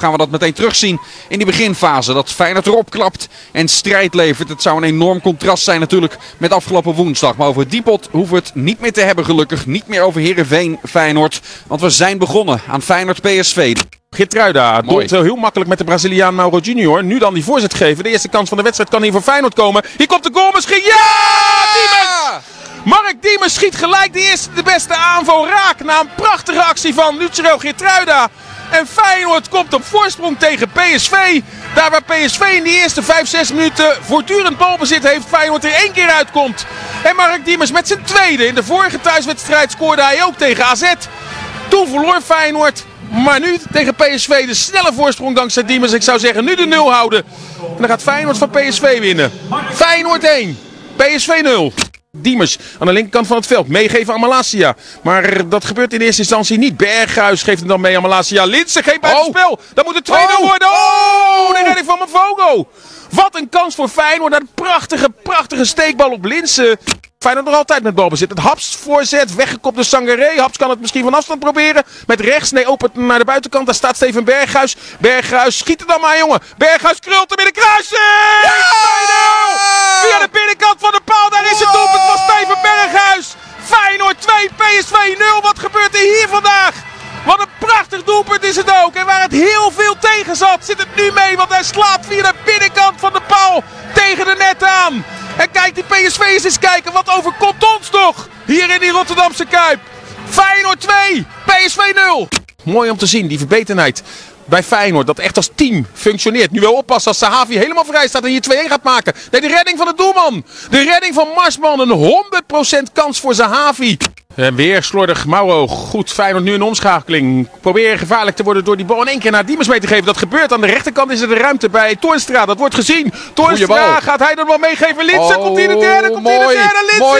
gaan we dat meteen terugzien in die beginfase. Dat Feyenoord erop klapt en strijd levert. Het zou een enorm contrast zijn natuurlijk met afgelopen woensdag. Maar over die pot hoeven we het niet meer te hebben gelukkig. Niet meer over Heerenveen Feyenoord. Want we zijn begonnen aan Feyenoord PSV. Geertruida doelt heel makkelijk met de Braziliaan Mauro Junior. Nu dan die voorzet geven. De eerste kans van de wedstrijd kan hier voor Feyenoord komen. Hier komt de goal misschien. Ja! Diemers! Mark Diemers schiet gelijk de beste aanval raak. Na een prachtige actie van Lucero Geertruida. En Feyenoord komt op voorsprong tegen PSV. Daar waar PSV in de eerste 5-6 minuten voortdurend balbezit heeft, Feyenoord er 1 keer uitkomt. En Mark Diemers met zijn tweede. In de vorige thuiswedstrijd scoorde hij ook tegen AZ. Toen verloor Feyenoord. Maar nu tegen PSV de snelle voorsprong dankzij Diemers. Ik zou zeggen nu de 0 houden. En dan gaat Feyenoord van PSV winnen. Feyenoord 1, PSV 0. Diemers aan de linkerkant van het veld. Meegeven aan Malacia. Maar dat gebeurt in eerste instantie niet. Berghuis geeft hem dan mee aan Malacia. Linssen geen buitenspel. Dan moet het 2-0 worden. Oh, de redding van Mavogo. Wat een kans voor Feyenoord. Een prachtige steekbal op Linssen. Feyenoord nog altijd met balbezit. Het Haps voorzet, weggekopt door Sangaré. Haps kan het misschien van afstand proberen. Met rechts, nee, opent naar de buitenkant. Daar staat Steven Berghuis. Berghuis, schiet er dan maar, jongen. Berghuis krult hem in de kruising. Ja! 2-0. Via de binnenkant van de paal. Daar is het doelpunt van Steven Berghuis. Feyenoord 2, PSV 0. Wat gebeurt er hier vandaag? Wat een prachtig doelpunt is het ook. En waar het heel veel tegen zat, zit het nu mee. Want hij slaat via de binnenkant van de paal tegen de net aan. En kijk die PSV'ers eens kijken. Wat overkomt ons toch? Hier in die Rotterdamse Kuip. Feyenoord 2, PSV 0. Mooi om te zien, die verbetenheid bij Feyenoord. Dat echt als team functioneert. Nu wel oppassen als Sahavi helemaal vrij staat en hier 2-1 gaat maken. Nee, de redding van de doelman. De redding van Marsman. Een 100% kans voor Sahavi. En weer slordig Mauro. Goed, Feyenoord nu een omschakeling. Proberen gevaarlijk te worden door die bal in 1 keer naar Diemers mee te geven. Dat gebeurt. Aan de rechterkant is er de ruimte bij Toornstra. Dat wordt gezien. Toornstra gaat hij er wel meegeven. Linssen komt hier de derde. Linssen. Mooi.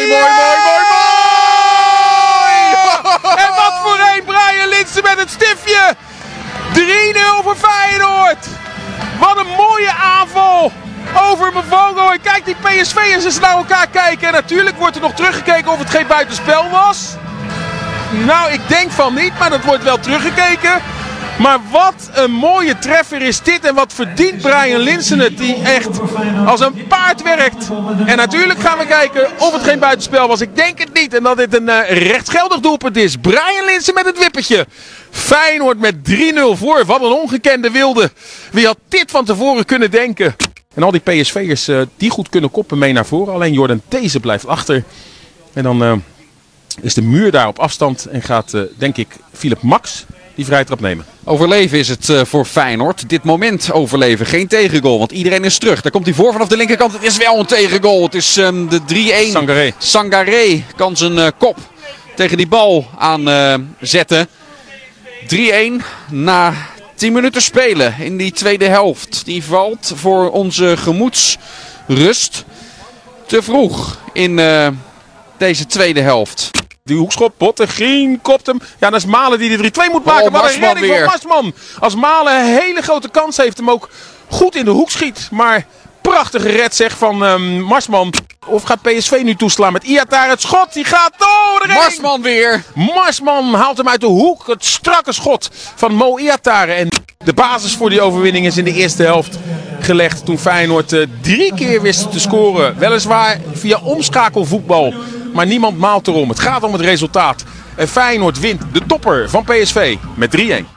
En wat voor een Brian Linssen met het stiftje. 3-0 voor Feyenoord. Wat een mooie aanval. Over Mavogo. En kijk die PSV'ers eens naar elkaar kijken. En natuurlijk wordt er nog teruggekeken of het geen buitenspel was. Nou, ik denk van niet, maar dat wordt wel teruggekeken. Maar wat een mooie treffer is dit. En wat verdient Brian Linssen het, die echt als een paard werkt. En natuurlijk gaan we kijken of het geen buitenspel was. Ik denk het niet. En dat dit een rechtsgeldig doelpunt is. Brian Linssen met het wippertje. Feyenoord met 3-0 voor. Wat een ongekende wilde. Wie had dit van tevoren kunnen denken? En al die PSV'ers die goed kunnen koppen mee naar voren. Alleen Jordan These blijft achter. En dan is de muur daar op afstand. En gaat, denk ik, Philip Max die vrije trap nemen. Overleven is het voor Feyenoord. Dit moment overleven. Geen tegengoal, want iedereen is terug. Daar komt hij voor vanaf de linkerkant. Het is wel een tegengoal. Het is de 3-1. Sangaré. Sangaré kan zijn kop tegen die bal aanzetten. 3-1 na 10 minuten spelen in die tweede helft. Die valt voor onze gemoedsrust te vroeg in deze tweede helft. Die hoekschop, Bottegien kopt hem. Ja, dat is Malen die de 3-2 moet maken. Wat een redding van Marsman. Als Malen een hele grote kans heeft, hem ook goed in de hoek schiet. Maar prachtige red zeg van Marsman. Of gaat PSV nu toeslaan met Iatare? Het schot, die gaat door. De Marsman weer. Marsman haalt hem uit de hoek. Het strakke schot van Mo Iatare. En de basis voor die overwinning is in de eerste helft gelegd. Toen Feyenoord 3 keer wist te scoren. Weliswaar via omschakelvoetbal. Maar niemand maalt erom. Het gaat om het resultaat. En Feyenoord wint de topper van PSV met 3-1.